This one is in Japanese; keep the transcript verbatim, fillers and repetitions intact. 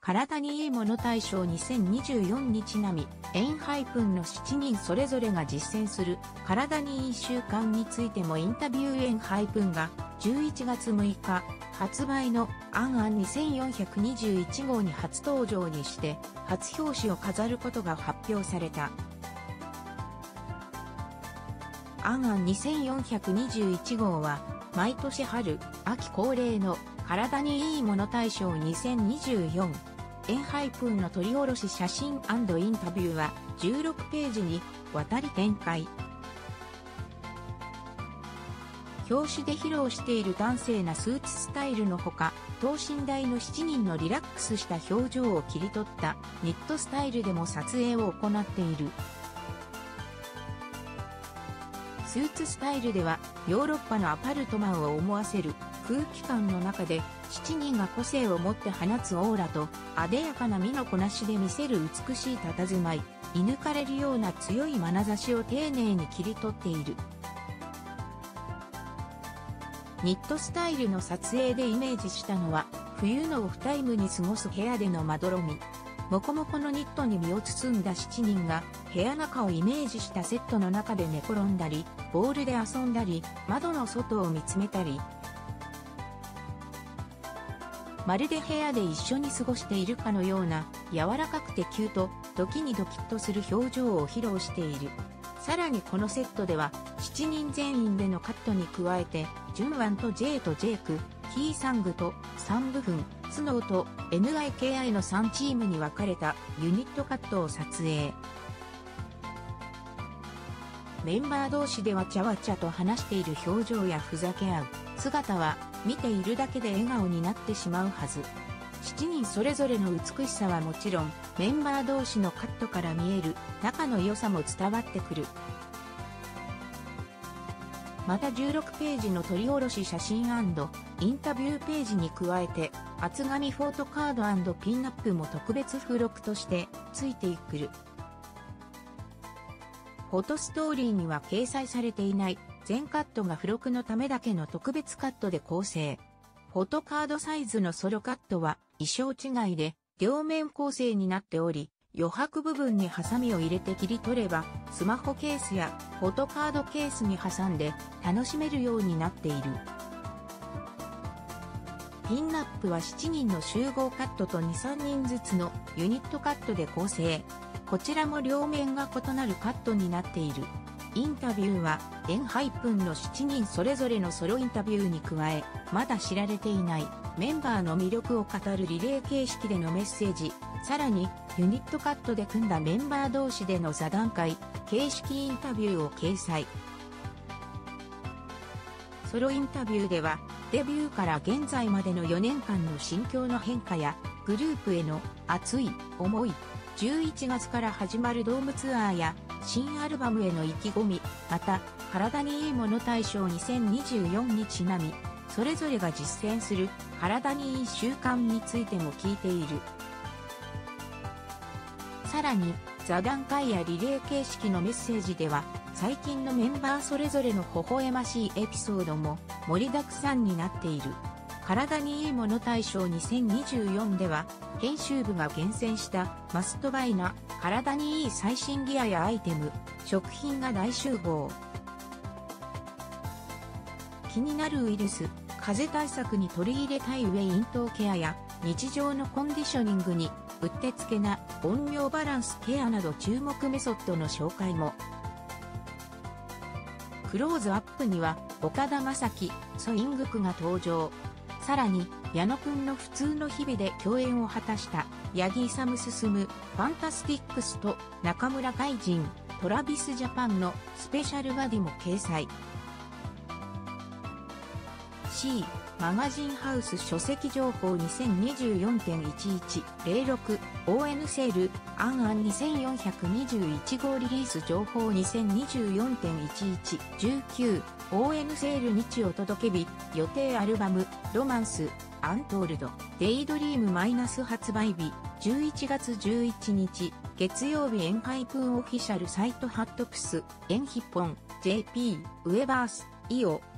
体にいいもの大賞にせんにじゅうよんにちなみ、エンハイプンのしちにんそれぞれが実践する体にいい習慣についてもインタビューエンハイプンがじゅういちがつむいか発売のアンアンにせんよんひゃくにじゅういちごうに初登場にして初表紙を飾ることが発表された。アンアンにせんよんひゃくにじゅういちごうは毎年春、秋恒例の体にいいもの大賞にせんにじゅうよん。エンハイプンの取り下ろし写真&インタビューはじゅうろくページにわたり展開。表紙で披露している端正なスーツスタイルのほか、等身大のしちにんのリラックスした表情を切り取ったニットスタイルでも撮影を行っている。スーツスタイルではヨーロッパのアパルトマンを思わせる空気感の中でしちにんが個性を持って放つオーラとあでやかな身のこなしで見せる美しい佇まい、射抜かれるような強い眼差しを丁寧に切り取っている。ニットスタイルの撮影でイメージしたのは冬のオフタイムに過ごす部屋でのまどろみ。もこもこのニットに身を包んだしちにんが部屋中をイメージしたセットの中で寝転んだり、ボールで遊んだり、窓の外を見つめたり、まるで部屋で一緒に過ごしているかのような柔らかくてキュート、時にドキッとする表情を披露している。さらにこのセットではしちにん全員でのカットに加えて、ジュンワンとジェイとジェイク、キーサングとさんぶぶん、スノーと エヌアイケーアイ のさんチームに分かれたユニットカットを撮影。メンバー同士でわちゃわちゃと話している表情やふざけ合う姿は見ているだけで笑顔になってしまうはず。しちにんそれぞれの美しさはもちろん、メンバー同士のカットから見える仲の良さも伝わってくる。またじゅうろくページの取り下ろし写真&インタビューページに加えて、厚紙フォトカード&ピンナップも特別付録としてついてくる。フォトストーリーには掲載されていない全カットが付録のためだけの特別カットで構成。フォトカードサイズのソロカットは衣装違いで両面構成になっており、余白部分にハサミを入れて切り取れば、スマホケースやフォトカードケースに挟んで楽しめるようになっている。ピンナップはしちにんの集合カットとに、さんにんずつのユニットカットで構成。こちらも両面が異なるカットになっている。インタビューは、エンハイプンのしちにんそれぞれのソロインタビューに加え、まだ知られていないメンバーの魅力を語るリレー形式でのメッセージ、さらにユニットカットで組んだメンバー同士での座談会、形式インタビューを掲載。ソロインタビューでは、デビューから現在までのよねんかんの心境の変化や、グループへの熱い思い、じゅういちがつから始まるドームツアーや、新アルバムへの意気込み、また、体にいいもの大賞にせんにじゅうよんにちなみ、それぞれが実践する体にいい習慣についても聞いている。さらに、座談会やリレー形式のメッセージでは、最近のメンバーそれぞれの微笑ましいエピソードも盛りだくさんになっている。体にいいもの大賞にせんにじゅうよんでは、編集部が厳選したマストバイな体にいい最新ギアやアイテム、食品が大集合。気になるウイルス、風邪対策に取り入れたい上咽頭ケアや日常のコンディショニングにうってつけな音量バランスケアなど注目メソッドの紹介も。クローズアップには岡田将生、ソイングクが登場。さらに矢野くんの普通の日々で共演を果たした八木勇進、ファンタスティックスと中村海人、トラビスジャパンのスペシャルバディも掲載。C マガジンハウス書籍情報 にせんにじゅうよんてんいちいちゼロろく オーエヌ セールアンアンにせんよんひゃくにじゅういち号リリース情報 にせんにじゅうよんてんいちいちじゅうきゅう オーエヌ セール日お届け日予定アルバムロマンスアントールドデイドリームマイナス発売日じゅういちがつじゅういちにち月曜日エンハイプンオフィシャルサイトハットプスエンヒポン ジェーピー ウェバースイオ